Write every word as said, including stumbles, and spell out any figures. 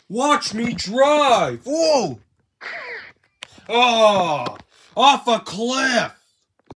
Watch me drive! Whoa! Oh! Off a cliff!